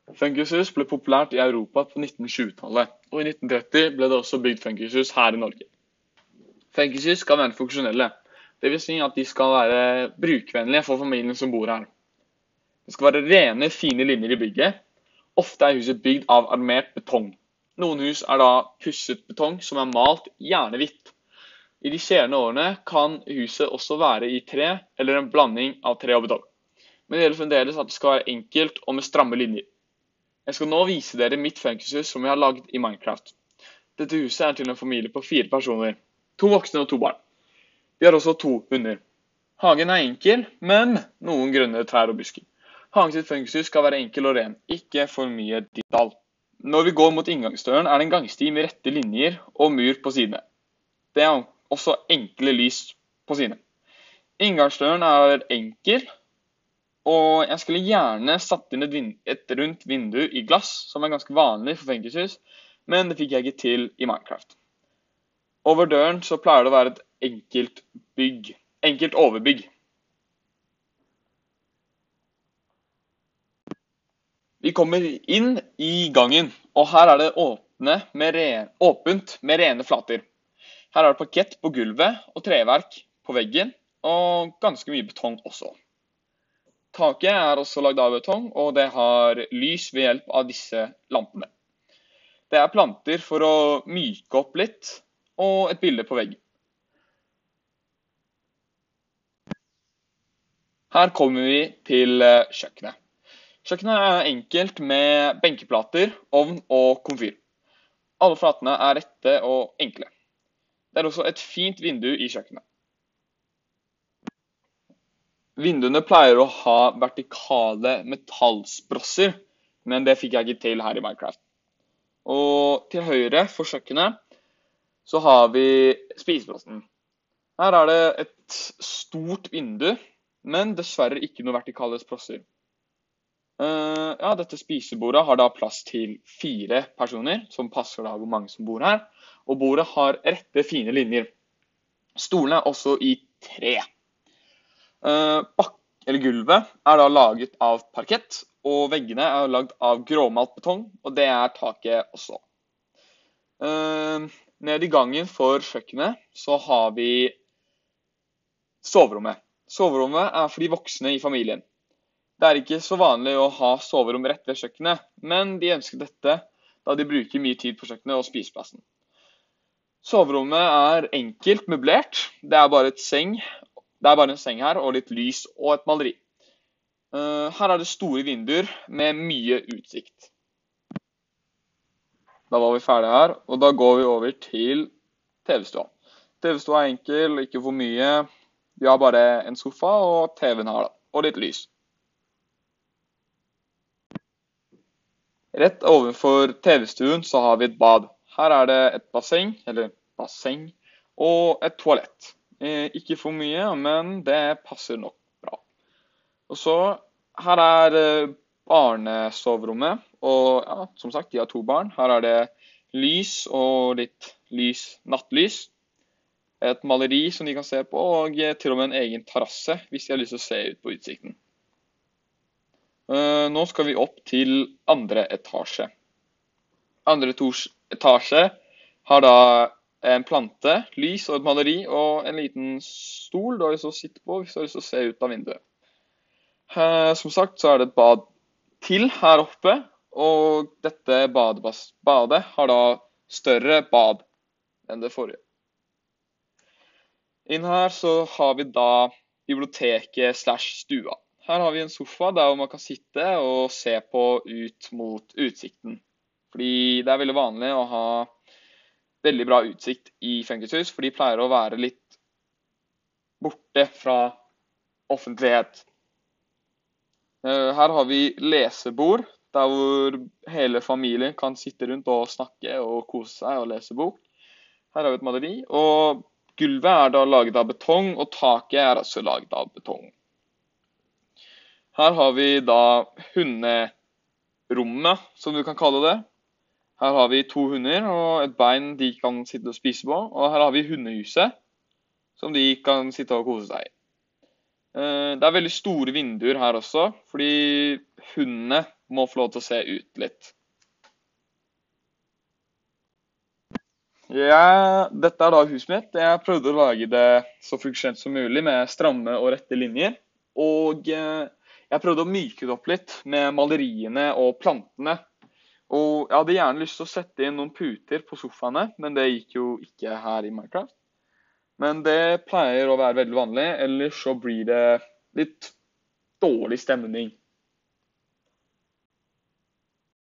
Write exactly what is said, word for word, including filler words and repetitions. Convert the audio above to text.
Funkishus ble populært i Europa på nitten tjue-tallet, og i nitten tretti ble det også bygd funkishus her i Norge. Funkishus skal være funksjonelle, det vil si at de skal være brukvennlige for familien som bor her. Det skal være rene, fine linjer i bygget. Ofte er huset bygd av armert betong. Noen hus er da pusset betong som er malt gjerne hvitt. I de senere årene kan huset også være i tre eller en blanding av tre og betong. Men det gjelder fremdeles at det skal være enkelt og med stramme linjer. Jeg skal nå vise dere mitt funkishus som jeg har laget i Minecraft. Dette huset er til en familie på fire personer. To voksne og to barn. De har også to hunder. Hagen er enkel, men noen grønne trær og busker. Hagen sitt funkishus skal være enkel og ren, ikke for mye detalj. Når vi går mot inngangsdøren er det en gangsti med rette linjer og mur på sidene. Det er også enkle lys på sidene. Inngangsdøren er enkel, og jeg skulle gjerne satt inn et, vind et rundt vindu i glass, som er ganske vanlig for funkishus, men det fikk jeg ikke til i Minecraft. Over døren så pleier det å være et enkelt bygg, enkelt overbygg. Vi kommer inn i gangen, og her er det åpne med ren, åpent med rene flater. Her er det parkett på gulvet og treverk på veggen, og ganske mye betong også. Taket er også lagd av betong, og det har lys ved hjelp av disse lampene. Det er planter for å myke opp litt, og et bilde på veggen. Her kommer vi til kjøkkenet. Kjøkkenet er enkelt med benkeplater, ovn og komfyr. Alle flatene er rette og enkle. Det er også et fint vindu i kjøkkenet. Vinduene pleier å ha vertikale metallsprosser, men det fikk jeg ikke til her i Minecraft. Og til høyre for kjøkkenet så har vi spiseplassen. Her er det et stort vindu, men dessverre ikke noen vertikale sprosser. Uh, ja, dette spisebordet har da plass til fire personer, som passer da hvor mange som bor her. Og bordet har rette, fine linjer. Stolene er også i tre. Uh, bak eller gulvet er da laget av parkett, og veggene er laget av gråmalt betong, og det er taket også. Uh, ned i gangen for kjøkkenet så har vi soverommet. Soverommet er for de voksne i familien. Det er ikke så vanlig å ha soverom rett ved kjøkkenet, men de ønsker dette da de bruker mye tid på kjøkkenet og spiseplassen. Soverommet er enkelt møblert. Det er bare et seng. Det er bare en seng her og litt lys og et maleri. Uh, her er det store vinduer med mye utsikt. Da var vi ferdige her, og da går vi over til T V-stua. T V-stua er enkel, ikke for mye. Vi har bare en sofa og T V-en her da, og litt lys. Rett overfor T V-stuen så har vi et bad. Her er det et basseng, eller basseng, og et toalett. Eh, ikke for mye, men det passer nok bra. Og så, her er eh, barnesoverommet, og ja, som sagt, de har to barn. Her er det lys og litt lys, nattlys. Et maleri som de kan se på, og til og med en egen terrasse, hvis de har lyst til å se ut på utsikten. Uh, nå skal vi opp til andre etasje. Andre etasje har da en plante, lys og et maleri, og en liten stol du har lyst til å sitte på hvis du har lyst til å se ut av vinduet. Uh, som sagt så er det et bad til her oppe, og dette badet har da større bad enn det forrige. Inn her så har vi da biblioteket slash stua. Her har vi en sofa der man kan sitte og se på ut mot utsikten. Fordi det er veldig vanlig å ha veldig bra utsikt i funkishus, for de pleier å være litt borte fra offentlighet. Her har vi lesebord, der hvor hele familien kan sitte rundt og snakke og kose seg og lese bok. Her har vi et maleri, og gulvet er da laget av betong, og taket er også laget av betong. Her har vi da hunderommet, som du kan kalle det. Her har vi to hunder og et bein de kan sitte og spise på. Og her har vi hundehuset, som de kan sitte og kose seg i. Det er veldig store vinduer her også, fordi hundene må få lov til å se ut litt. Ja, dette er da huset mitt. Jeg prøvde å lage det så funksjonelt som mulig med stramme og rette linjer. Og eh, jeg prøvde å myke det opp litt med maleriene og plantene. Og jeg hadde gjerne lyst til å sette inn noen puter på sofaene, men det gikk jo ikke her i Minecraft. Men det pleier å være veldig vanlig, ellers så blir det litt dårlig stemning.